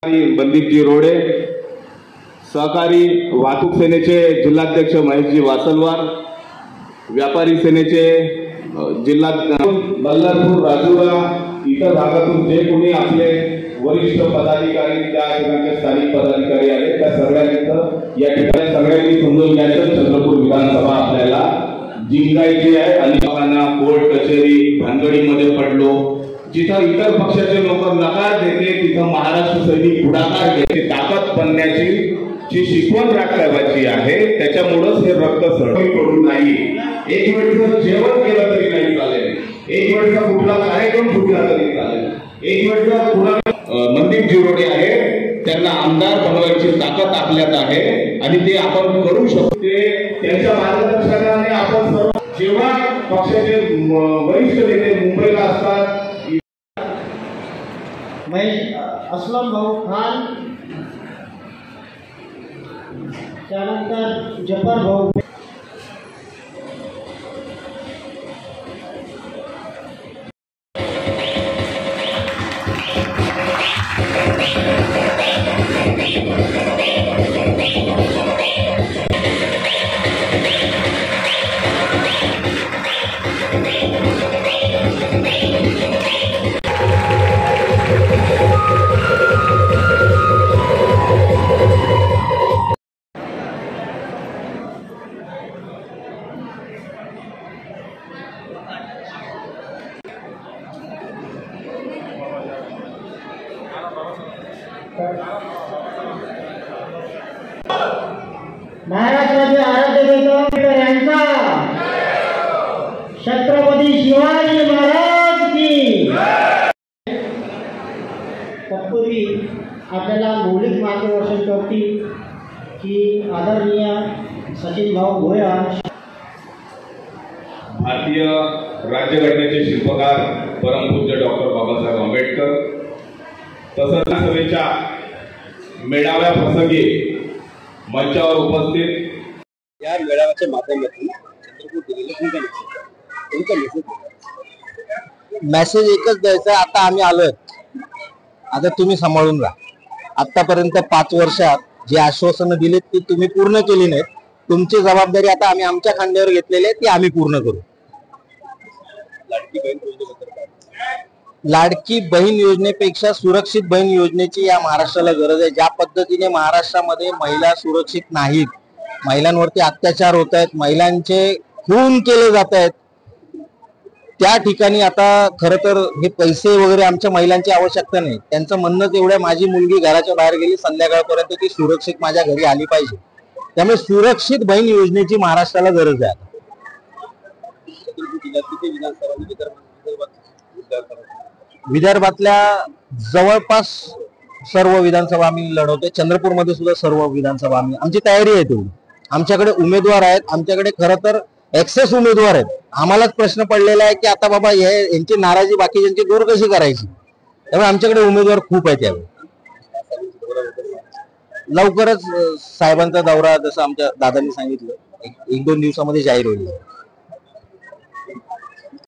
बंदीपजी रोडे, सहकारी वाहतूक सेनेचे जिल्हाध्यक्ष महेशजी वासलवार, व्यापारी सेनेचे जिल्हा बल्लारपूर राजुरा इतर भागातून जे कोणी आपले वरिष्ठ पदाधिकारी त्या ठिकाणचे स्थानिक पदाधिकारी आले त्या सगळ्यांचं या ठिकाणी सगळ्यांनी समजून घ्यायचं चंद्रपूर विधानसभा आपल्याला जिंकायची आहे। आणि कोर्ट कचेरी भानगडीमध्ये पडलो, जिथं इतर पक्षाचे लोक नकार देते तिथं महाराष्ट्र सैनिक पुढाकार घेते, ताकद बनण्याची जी शिकवण राखायची आहे त्याच्यामुळेच हे रक्त सळसळ पडून नाही। एक वेळचं जेवण केलं तरी नाही चालेल, एक वेळचा कुठला कार्यक्रम फुटला तरी चालेल, एक वेळचा पुन्हा मनदीप जिरोडे आहे त्यांना आमदार बनवायची ताकद आपल्यात आहे आणि ते आपण करू शकतो। त्यांच्या मार्गदर्शनाने आपण सर्व जेव्हा पक्षाचे वरिष्ठ नेते मुंबईला असतात, असलम भाऊ खान, त्यानंतर जफर भाऊ, महाराष्ट्राचे आराध्य दैवत यांचा, छत्रपती शिवाजी महाराज की। तत्पूर्वी आपल्याला मौलिक मार्गदर्शन करतील की आदरणीय सचिन भाऊ भोया, भारतीय राज्यघटनेचे शिल्पकार परमपूज्य डॉक्टर बाबासाहेब आंबेडकर, तसंच सभेच्या मेळाव्या प्रसंगी मंचावर उपस्थित या मेळाव्याच्या माध्यमातून मेसेज एकच द्यायचा, आता आम्ही आलोय, आता तुम्ही सांभाळून राहा। आतापर्यंत 5 वर्षात जी आश्वासनं दिलीत ती तुम्ही पूर्ण केली नाहीत, तुमची जबाबदारी आता आम्ही आमच्या खांद्यावर घेतलेली आहे ती आम्ही पूर्ण करू। लाडकी बहीण योजनेपेक्षा सुरक्षित बहीण योजनेची या महाराष्ट्राला गरज आहे। ज्या पद्धतीने महाराष्ट्रामध्ये महिला सुरक्षित नाहीत, महिलांवरती अत्याचार होत आहेत, महिलांचे खून केले जात आहेत, त्या ठिकाणी आता खरं तर हे पैसे वगैरे आमच्या महिलांची आवश्यकता नाही। त्यांचं म्हणणंच एवढं, माझी मुलगी घराच्या बाहेर गेली संध्याकाळपर्यंत ती सुरक्षित माझ्या घरी आली पाहिजे। त्यामुळे सुरक्षित बहीण योजनेची महाराष्ट्राला गरज आहे। विदर्भातल्या जवळपास सर्व विधानसभा आम्ही लढवतोय, चंद्रपूरमध्ये सुद्धा सर्व विधानसभा आमची तयारी आहे तेवढी। आमच्याकडे उमेदवार आहेत, आमच्याकडे खरं तर एक्सेस उमेदवार आहेत। आम्हालाच प्रश्न पडलेला आहे की आता बाबा यांची नाराजी बाकीच्यांची दूर कशी करायची, त्यामुळे आमच्याकडे उमेदवार खूप आहेत। त्यावेळी लवकरच साहेबांचा दौरा, जसं आमच्या दादांनी सांगितलं, 1-2 दिवसामध्ये जाहीर होईल।